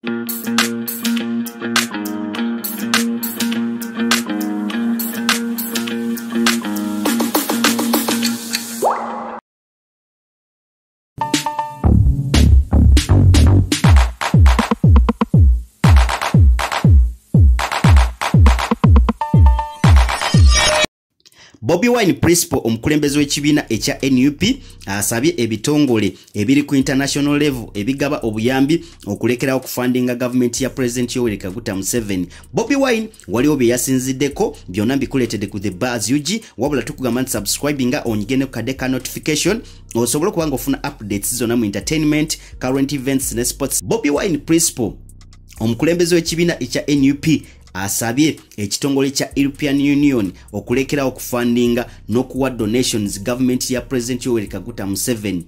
Bobi Wine principal omukulembeze w'ekibiina ekya NUP asabye ebitongole ebiri ku international level ebigaba obuyambi okulekerawo okufundinga government ya President Yoweri Kaguta Museveni. Bobi Wine waliwo bye yasinziddeko byonna bikuleetedde ku The Buzz UG wabula tukugamba nti subscribinga onyigene ku kadde ka notification osobola okuba ng'ofuna updates zonna mu entertainment, current events ne sports. Bobi Wine principal omukulembeze w'ekibiina ekya NUP asabye ekitongole kya European Union okulekerawo okufundinga n'okuwa donations government ya President Yoweri Kaguta Museveni.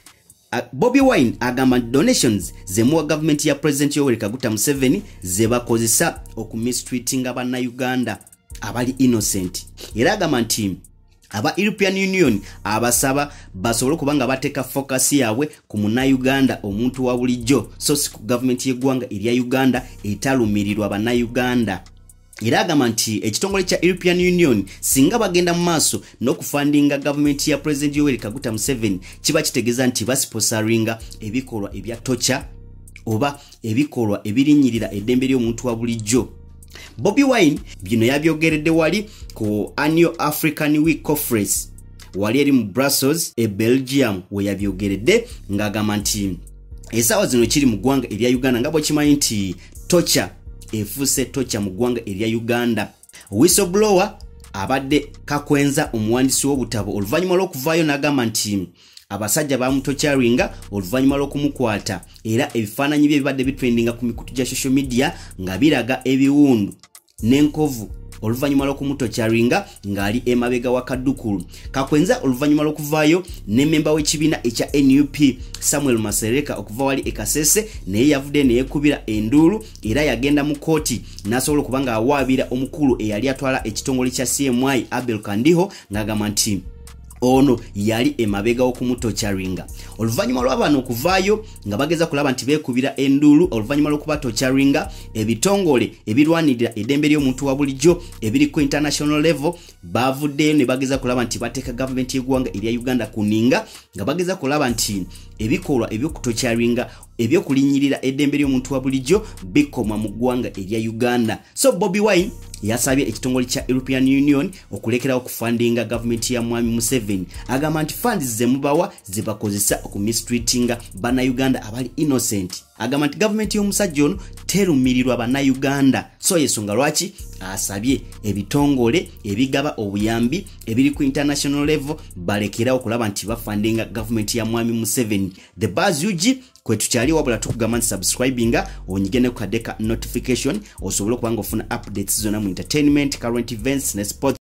Bobi Wine agamba donations zemuwa government ya President Yoweri Kaguta Museveni zebakozesa okumistreating Uganda abali innocent. Era agamba nti aba European Union abasaba basobole kubanga bateka focus yawe ku Uganda omuntu wa bulijjo so si ku government y'eggwanga erya Uganda etalumirirwa bana Uganda. Era agamba nti ekitongole kya European Union singa bagenda mu maaso n'okufundinga government ya President Yoweri Kaguta Museveni kiba kitegeeza nti basponsoringa ebikolwa ebya torture oba ebikolwa ebirinyirira eddembe ly'omuntu wa bulijjo. Bobi Wine bino yabyogeredde wali ku Annual African Week Conference wali eri mu Brussels Belgium we yabyogeredde ng'agamba nti esaawa zino kiri mu ggwanga erya Uganda nga bwe kimanyi nti torture efuuse torture mu ggwanga erya Uganda. Whistleblower abadde Kakwenza omuwandiisi w'obutabo oluvannyuma lw'okuvaayo n'agamba nti abasajja bamutocharinga oluvannyuma lw'okumukwata era ebifaananyi bye bibadde bitrendinga ku mikutu gya social media nga biraga ebiwundu n'enkovu oluvannyuma lw'okumutocharinga ng'ali emabega wa Kadukulu. Kakwenza oluvannyuma lw'okuvaayo ne memba w'ekibiina ekya NUP Samuel Masereka okuva wali ekasese naye yavudde neyeekubira enduulu era yagenda mu kooti n'asobola okuba nga awaabira omukulu eyali atwala ekitongole kya CMI Abel Kandiho ng'agamba nti ono yali emabega okumutocharinga. Oluvannyuma lw'abantu okuvaayo nga bageza kulaba nti beekubira enduulu oluvannyuma lw'okubatocharinga ebitongole ebirwanirira eddembe ly'omuntu wa bulijjo ebiri ku international level bavuddeyo ne bageza kulaba nti bateeka government y'eggwanga erya Uganda kuninga nga bageza kulaba nti ebikolwa ebyokutocharinga ebyokulinyirira eddembe ly'omuntu wa bulijjo bikoma mu ggwanga erya Uganda. So Bobi Wine yasabye ekitongole kya European Union okulekerawo okufundinga government ya Mwami Museveni. Agamba nti funds zemubawa zibakozesa okumistreatinga bana Uganda abali innocent. Agamba nti government y'omusajja ono terumirirwa bana Uganda. So yensonga lwaki asabye ebitongole ebigaba obuyambi ebiri ku international level balekerawo okulaba nti bafundinga government ya Mwami Museveni. The Buzz UG kwe tukyali wabula tukugamba nti subscribinga onyigene ku kadde ka notification osobole okuba ng'ofuna updates zonna mu entertainment, current events ne sports.